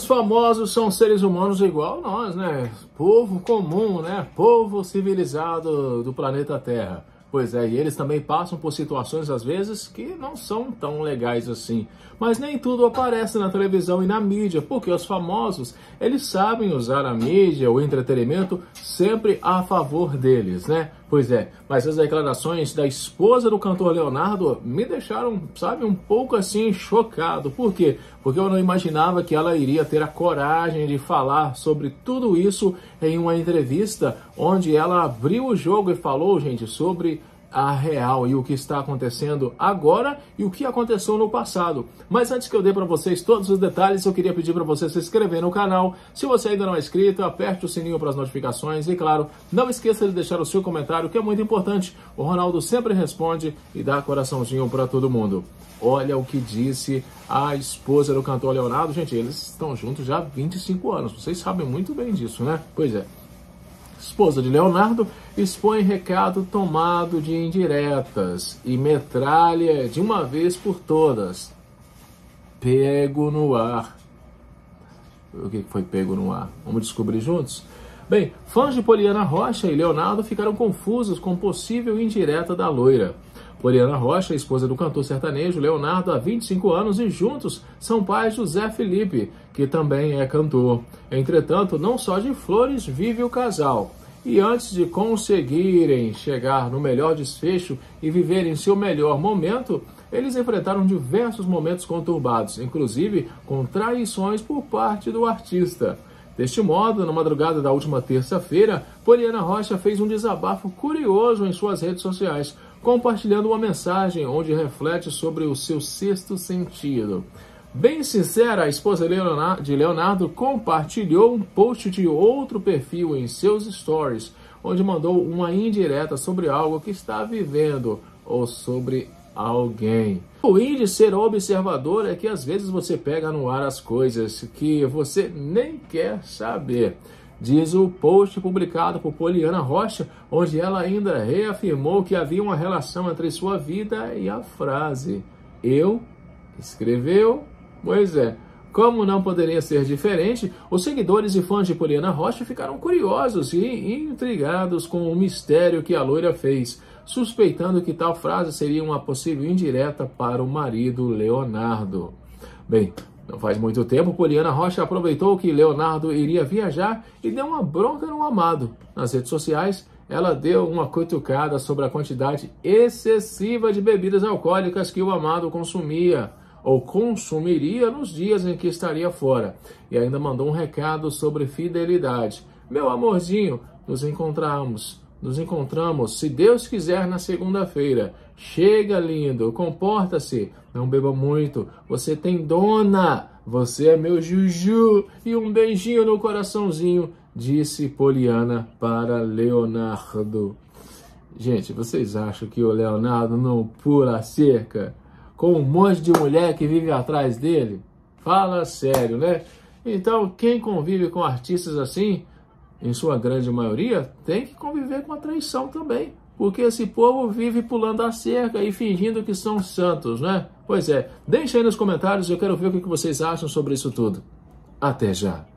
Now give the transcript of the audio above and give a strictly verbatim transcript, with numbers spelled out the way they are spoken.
famosos são seres humanos igual nós, né? Povo comum, né? Povo civilizado do planeta Terra. Pois é, e eles também passam por situações, às vezes, que não são tão legais assim. Mas nem tudo aparece na televisão e na mídia, porque os famosos, eles sabem usar a mídia, o entretenimento, sempre a favor deles, né? Pois é, mas as declarações da esposa do cantor Leonardo me deixaram, sabe, um pouco assim, chocado. Por quê? Porque eu não imaginava que ela iria ter a coragem de falar sobre tudo isso em uma entrevista onde ela abriu o jogo e falou, gente, sobre a real e o que está acontecendo agora e o que aconteceu no passado. Mas antes que eu dê para vocês todos os detalhes, eu queria pedir para você se inscrever no canal. Se você ainda não é inscrito, aperte o sininho para as notificações e, claro, não esqueça de deixar o seu comentário, que é muito importante. O Ronaldo sempre responde e dá coraçãozinho para todo mundo. Olha o que disse a esposa do cantor Leonardo. Gente, eles estão juntos já há vinte e cinco anos. Vocês sabem muito bem disso, né? Pois é. Esposa de Leonardo expõe recado tomado de indiretas e metralha de uma vez por todas. Pego no ar. O que foi pego no ar? Vamos descobrir juntos? Bem, fãs de Poliana Rocha e Leonardo ficaram confusos com possível indireta da loira. Poliana Rocha, esposa do cantor sertanejo Leonardo, há vinte e cinco anos e juntos são pais do Zé Felipe, que também é cantor. Entretanto, não só de flores vive o casal. E antes de conseguirem chegar no melhor desfecho e viverem seu melhor momento, eles enfrentaram diversos momentos conturbados, inclusive com traições por parte do artista. Deste modo, na madrugada da última terça-feira, Poliana Rocha fez um desabafo curioso em suas redes sociais, compartilhando uma mensagem onde reflete sobre o seu sexto sentido. Bem sincera, a esposa de Leonardo compartilhou um post de outro perfil em seus stories, onde mandou uma indireta sobre algo que está vivendo ou sobre alguém. O ruim de ser observador é que às vezes você pega no ar as coisas que você nem quer saber. Diz o post publicado por Poliana Rocha, onde ela ainda reafirmou que havia uma relação entre sua vida e a frase "eu", escreveu, pois é. Como não poderia ser diferente, os seguidores e fãs de Poliana Rocha ficaram curiosos e intrigados com o mistério que a loira fez, suspeitando que tal frase seria uma possível indireta para o marido Leonardo. Bem, não faz muito tempo, Poliana Rocha aproveitou que Leonardo iria viajar e deu uma bronca no amado. Nas redes sociais, ela deu uma cutucada sobre a quantidade excessiva de bebidas alcoólicas que o amado consumia ou consumiria nos dias em que estaria fora. E ainda mandou um recado sobre fidelidade. Meu amorzinho, nos encontramos. Nos encontramos, se Deus quiser, na segunda-feira. Chega, lindo, comporta-se, não beba muito, você tem dona, você é meu juju, e um beijinho no coraçãozinho, disse Poliana para Leonardo. Gente, vocês acham que o Leonardo não pula a cerca com um monte de mulher que vive atrás dele? Fala sério, né? Então, quem convive com artistas assim, em sua grande maioria, tem que conviver com a traição também. Porque esse povo vive pulando a cerca e fingindo que são santos, né? Pois é, deixa aí nos comentários, eu quero ver o que vocês acham sobre isso tudo. Até já!